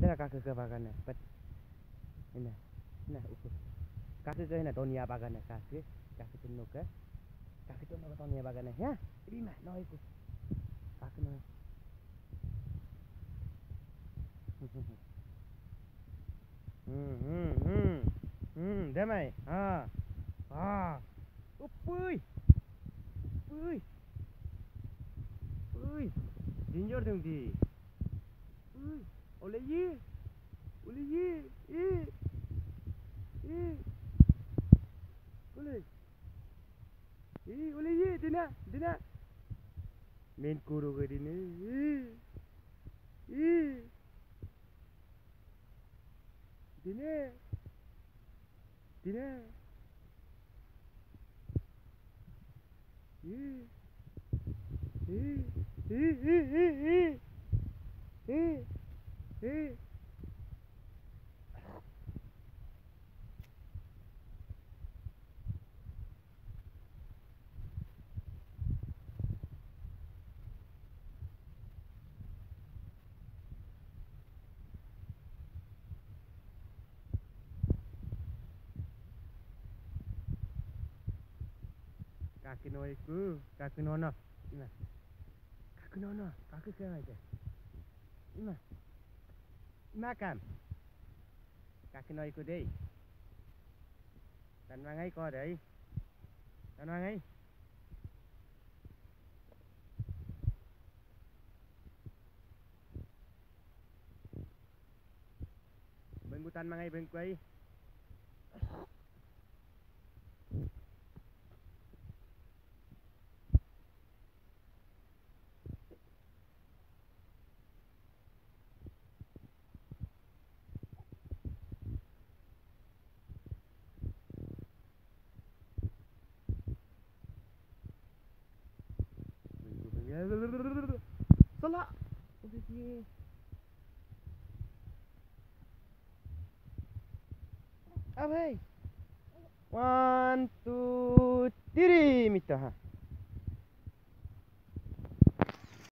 Ada kakak ke bagan bet. Ini. Nah, ukur. Kakak ke ini Tonia bagan kakak. Kakak tu nuk. Kakak tu nuk Tonia bagan ya. Ini mah no ikut. Kakak no. Damai. Upui. Upui. Ui. Ginger dong di. Ui. Oleh ye. Oleh ye. Oleh. Oleh ye. Dina. Main kuru ke dini. Dina. Kaki noiku, kaki nono. Ina. Kaki nono, kaki kena aja. Ina. Makan. Kaki noiku deh. Dan mangai kau deh. Dan mangai. Bengkutan mangai bengkuai. Salah. Apa? 1, 2, 3 minta ha.